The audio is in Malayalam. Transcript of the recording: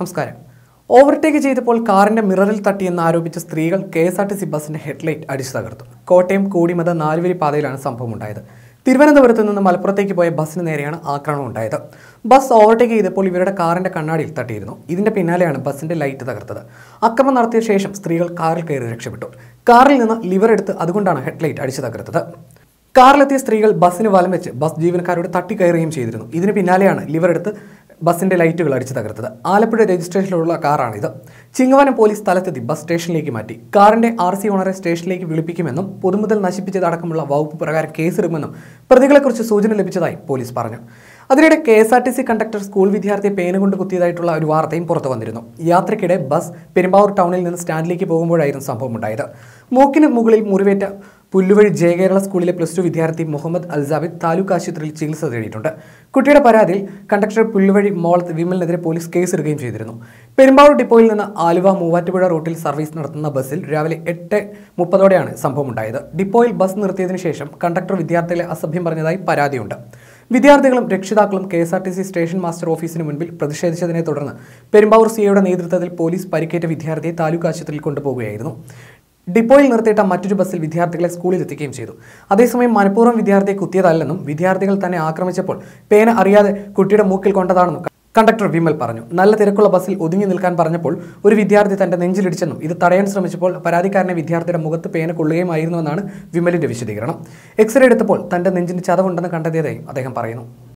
നമസ്കാരം. ഓവർടേക്ക് ചെയ്തപ്പോൾ കാറിന്റെ മിററിൽ തട്ടിയെന്ന് ആരോപിച്ച സ്ത്രീകൾ കെ.എസ്.ആർ.ടി.സി ബസിന്റെ ഹെഡ്ലൈറ്റ് അടിച്ചു തകർത്തു. കോട്ടയം കൂടിമത നാലുവരി പാതയിലാണ് സംഭവം ഉണ്ടായത്. തിരുവനന്തപുരത്ത് നിന്ന് മലപ്പുറത്തേക്ക് പോയ ബസിന് നേരെയാണ് ആക്രമണം ഉണ്ടായത്. ബസ് ഓവർടേക്ക് ചെയ്തപ്പോൾ ഇവരുടെ കാറിന്റെ കണ്ണാടിയിൽ തട്ടിയിരുന്നു. ഇതിന്റെ പിന്നാലെയാണ് ബസിന്റെ ലൈറ്റ് തകർത്തത്. ആക്രമണം നടത്തിയ ശേഷം സ്ത്രീകൾ കാറിൽ കയറി രക്ഷപ്പെട്ടു. കാറിൽ നിന്ന് ലിവർ എടുത്ത് അതുകൊണ്ടാണ് ഹെഡ്ലൈറ്റ് അടിച്ചു തകർത്തത്. കാറിലെത്തിയ സ്ത്രീകൾ ബസ്സിന് വലം വെച്ച് ബസ് ജീവനക്കാരോട് തട്ടിക്കയറുകയും ചെയ്തിരുന്നു. ഇതിന് പിന്നാലെയാണ് ലിവർ എടുത്ത് ബസിന്റെ ലൈറ്റുകൾ അടിച്ചു തകർത്തത്. ആലപ്പുഴ രജിസ്ട്രേഷനിലുള്ള കാറാണിത്. ചിങ്ങവനം പോലീസ് സ്ഥലത്തെത്തി ബസ് സ്റ്റേഷനിലേക്ക് മാറ്റി. കാറിന്റെ RC ഓണറെ സ്റ്റേഷനിലേക്ക് വിളിപ്പിക്കുമെന്നും പൊതുമുതൽ നശിപ്പിച്ചതടക്കമുള്ള വകുപ്പ് പ്രകാരം കേസെടുക്കുമെന്നും പ്രതികളെക്കുറിച്ച് സൂചന ലഭിച്ചതായി പോലീസ് പറഞ്ഞു. അതിനിടെ KSRTC കണ്ടക്ടർ സ്കൂൾ വിദ്യാർത്ഥിയെ പേന കൊണ്ട് കുത്തിയതായിട്ടുള്ള ഒരു വാർത്തയും പുറത്തു വന്നിരുന്നു. യാത്രയ്ക്കിടെ ബസ് പെരുമ്പാവൂർ ടൗണിൽ നിന്ന് സ്റ്റാൻഡിലേക്ക് പോകുമ്പോഴായിരുന്നു സംഭവം ഉണ്ടായത്. മൂക്കിന് മുകളിൽ മുറിവേറ്റ പുല്ലുവഴി ജയകേരള സ്കൂളിലെ +2 വിദ്യാർത്ഥി മുഹമ്മദ് അൽസാബിദ് താലൂക്ക് ആശുപത്രിയിൽ ചികിത്സ തേടിയിട്ടുണ്ട്. കുട്ടിയുടെ പരാതിയിൽ കണ്ടക്ടർ പുല്ലുവഴി മോളത്ത് വിമലിനെതിരെ പോലീസ് കേസെടുക്കുകയും ചെയ്തിരുന്നു. പെരുമ്പാവൂർ ഡിപ്പോയിൽ നിന്ന് ആലുവ മൂവാറ്റുപുഴ റൂട്ടിൽ സർവീസ് നടത്തുന്ന ബസ്സിൽ രാവിലെ 8:30 സംഭവം ഉണ്ടായത്. ഡിപ്പോയിൽ ബസ് നിർത്തിയതിനു ശേഷം കണ്ടക്ടർ വിദ്യാർത്ഥികളെ അസഭ്യം പറഞ്ഞതായി പരാതിയുണ്ട്. വിദ്യാർത്ഥികളും രക്ഷിതാക്കളും KSRTC സ്റ്റേഷൻ മാസ്റ്റർ ഓഫീസിന് മുൻപിൽ പ്രതിഷേധിച്ചതിനെ തുടർന്ന് പെരുമ്പാവൂർ സിഐയുടെ നേതൃത്വത്തിൽ പോലീസ് പരിക്കേറ്റ വിദ്യാർത്ഥിയെ താലൂക്ക് ആശുപത്രിയിൽ കൊണ്ടുപോകുകയായിരുന്നു. ഡിപ്പോയിൽ നിർത്തിയിട്ട മറ്റൊരു ബസ്സിൽ വിദ്യാർത്ഥികളെ സ്കൂളിൽ എത്തിക്കുകയും ചെയ്തു. അതേസമയം മനഃപൂർവ്വം വിദ്യാർത്ഥിയെ കുത്തിയതല്ലെന്നും വിദ്യാർത്ഥികൾ തന്നെ ആക്രമിച്ചപ്പോൾ പേന അറിയാതെ കുട്ടിയുടെ മൂക്കിൽ കൊണ്ടതാണെന്നും കണ്ടക്ടർ വിമൽ പറഞ്ഞു. നല്ല തിരക്കുള്ള ബസ്സിൽ ഒതുങ്ങി നിൽക്കാൻ പറഞ്ഞപ്പോൾ ഒരു വിദ്യാർത്ഥി തന്റെ നെഞ്ചിലിടിച്ചെന്നും ഇത് തടയാൻ ശ്രമിച്ചപ്പോൾ പരാതിക്കാരനെ വിദ്യാർത്ഥിയുടെ മുഖത്ത് പേന കൊള്ളുകയുമായിരുന്നുവെന്നാണ് വിമലിന്റെ വിശദീകരണം. എക്സ്റേ എടുത്തപ്പോൾ തന്റെ നെഞ്ചിന് ചതവുണ്ടെന്ന് കണ്ടെത്തിയതായും അദ്ദേഹം പറയുന്നു.